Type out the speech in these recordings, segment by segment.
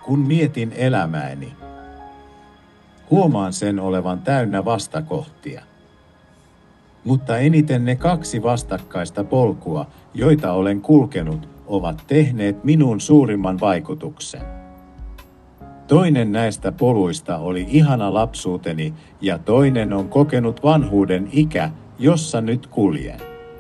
Kun mietin elämääni, huomaan sen olevan täynnä vastakohtia. Mutta eniten ne 2 vastakkaista polkua, joita olen kulkenut, ovat tehneet minuun suurimman vaikutuksen. Toinen näistä poluista oli ihana lapsuuteni ja toinen on kokenut vanhuuden ikä, jossa nyt kuljen.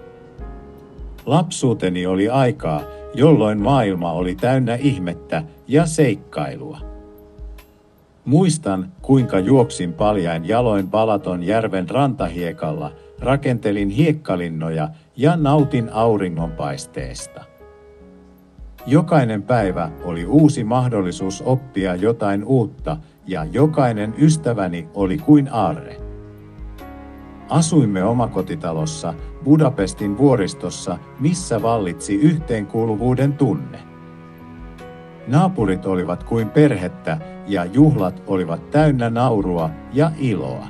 Lapsuuteni oli aikaa, jolloin maailma oli täynnä ihmettä ja seikkailua. Muistan, kuinka juoksin paljain jaloin Balatonjärven rantahiekalla, rakentelin hiekkalinnoja ja nautin auringonpaisteesta. Jokainen päivä oli uusi mahdollisuus oppia jotain uutta ja jokainen ystäväni oli kuin aarre. Asuimme omakotitalossa Budapestin vuoristossa, missä vallitsi yhteenkuuluvuuden tunne. Naapurit olivat kuin perhettä ja juhlat olivat täynnä naurua ja iloa.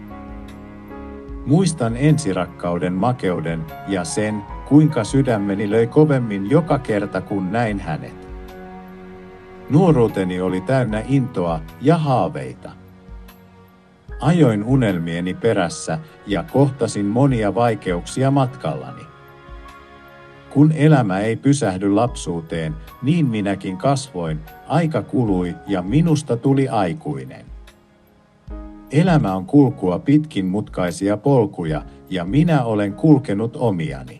Muistan ensirakkauden makeuden ja sen, kuinka sydämeni löi kovemmin joka kerta kun näin hänet. Nuoruuteni oli täynnä intoa ja haaveita. Ajoin unelmieni perässä ja kohtasin monia vaikeuksia matkallani. Kun elämä ei pysähdy lapsuuteen, niin minäkin kasvoin, aika kului ja minusta tuli aikuinen. Elämä on kulkua pitkin mutkaisia polkuja ja minä olen kulkenut omiani.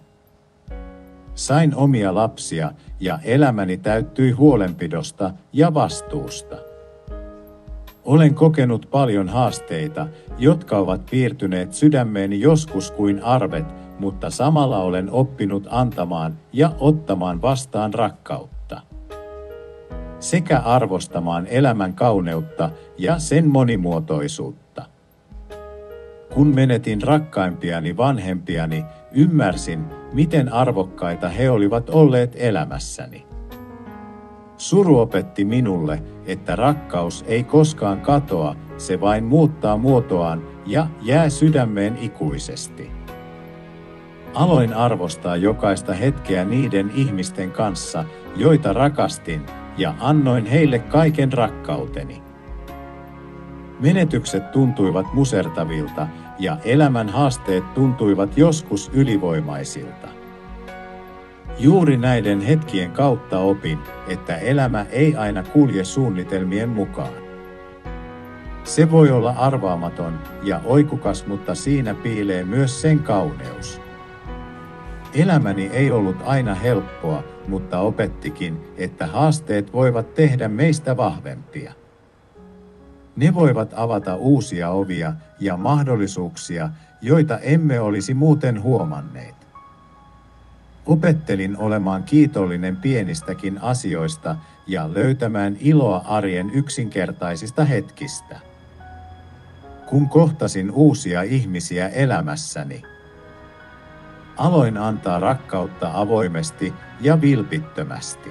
Sain omia lapsia ja elämäni täyttyi huolenpidosta ja vastuusta. Olen kokenut paljon haasteita, jotka ovat piirtyneet sydämeeni joskus kuin arvet, mutta samalla olen oppinut antamaan ja ottamaan vastaan rakkautta. Sekä arvostamaan elämän kauneutta ja sen monimuotoisuutta. Kun menetin rakkaimpiani vanhempiani, ymmärsin, miten arvokkaita he olivat olleet elämässäni. Suru opetti minulle, että rakkaus ei koskaan katoa, se vain muuttaa muotoaan ja jää sydämeen ikuisesti. Aloin arvostaa jokaista hetkeä niiden ihmisten kanssa, joita rakastin, ja annoin heille kaiken rakkauteni. Menetykset tuntuivat musertavilta, ja elämän haasteet tuntuivat joskus ylivoimaisilta. Juuri näiden hetkien kautta opin, että elämä ei aina kulje suunnitelmien mukaan. Se voi olla arvaamaton ja oikukas, mutta siinä piilee myös sen kauneus. Elämäni ei ollut aina helppoa, mutta opettikin, että haasteet voivat tehdä meistä vahvempia. Ne voivat avata uusia ovia ja mahdollisuuksia, joita emme olisi muuten huomanneet. Opettelin olemaan kiitollinen pienistäkin asioista ja löytämään iloa arjen yksinkertaisista hetkistä. Kun kohtasin uusia ihmisiä elämässäni, aloin antaa rakkautta avoimesti ja vilpittömästi.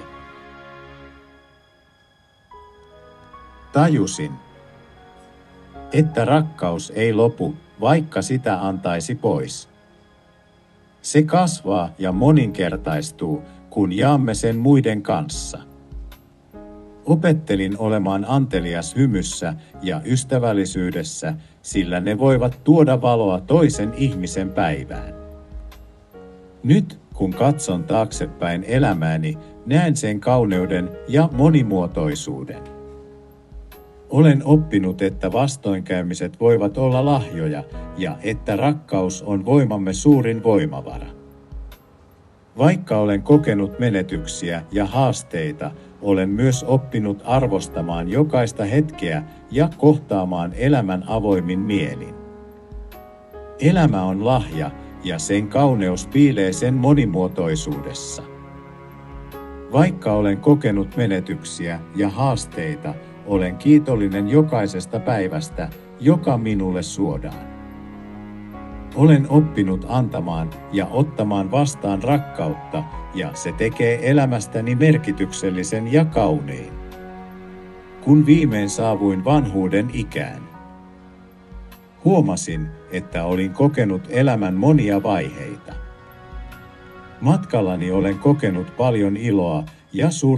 Tajusin, että rakkaus ei lopu, vaikka sitä antaisi pois. Se kasvaa ja moninkertaistuu, kun jaamme sen muiden kanssa. Opettelin olemaan antelias hymyssä ja ystävällisyydessä, sillä ne voivat tuoda valoa toisen ihmisen päivään. Nyt, kun katson taaksepäin elämääni, näen sen kauneuden ja monimuotoisuuden. Olen oppinut, että vastoinkäymiset voivat olla lahjoja ja että rakkaus on voimamme suurin voimavara. Vaikka olen kokenut menetyksiä ja haasteita, olen myös oppinut arvostamaan jokaista hetkeä ja kohtaamaan elämän avoimin mielin. Elämä on lahja ja sen kauneus piilee sen monimuotoisuudessa. Vaikka olen kokenut menetyksiä ja haasteita, olen kiitollinen jokaisesta päivästä, joka minulle suodaan. Olen oppinut antamaan ja ottamaan vastaan rakkautta, ja se tekee elämästäni merkityksellisen ja kauniin. Kun viimein saavuin vanhuuden ikään, huomasin, että olin kokenut elämän monia vaiheita. Matkallani olen kokenut paljon iloa ja surua,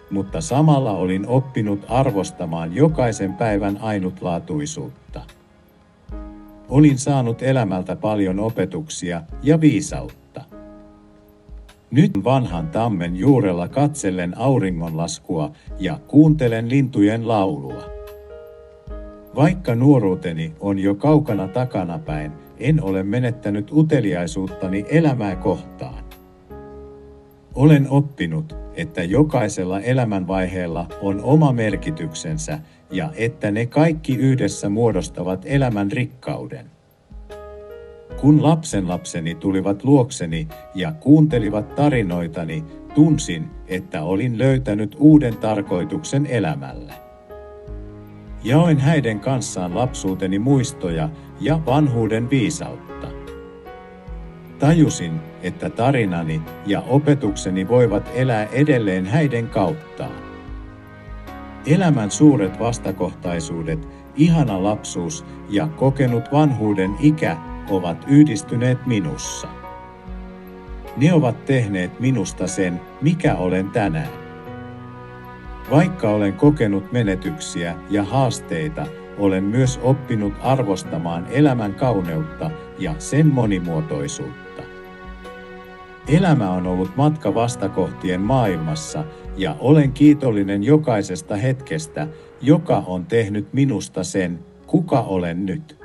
mutta samalla olin oppinut arvostamaan jokaisen päivän ainutlaatuisuutta. Olin saanut elämältä paljon opetuksia ja viisautta. Nyt vanhan tammen juurella katsellen auringonlaskua ja kuuntelen lintujen laulua. Vaikka nuoruuteni on jo kaukana takanapäin, en ole menettänyt uteliaisuuttani elämää kohtaan. Olen oppinut, että jokaisella elämänvaiheella on oma merkityksensä ja että ne kaikki yhdessä muodostavat elämän rikkauden. Kun lapsenlapseni tulivat luokseni ja kuuntelivat tarinoitani, tunsin, että olin löytänyt uuden tarkoituksen elämälle. Jaoin häiden kanssaan lapsuuteni muistoja ja vanhuuden viisautta. Tajusin, että tarinani ja opetukseni voivat elää edelleen häiden kauttaan. Elämän suuret vastakohtaisuudet, ihana lapsuus ja kokenut vanhuuden ikä ovat yhdistyneet minussa. Ne ovat tehneet minusta sen, mikä olen tänään. Vaikka olen kokenut menetyksiä ja haasteita, olen myös oppinut arvostamaan elämän kauneutta ja sen monimuotoisuutta. Elämä on ollut matka vastakohtien maailmassa ja olen kiitollinen jokaisesta hetkestä, joka on tehnyt minusta sen, kuka olen nyt.